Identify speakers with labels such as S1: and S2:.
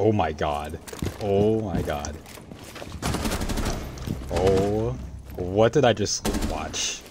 S1: Oh my god. Oh my god. Oh, what did I just watch?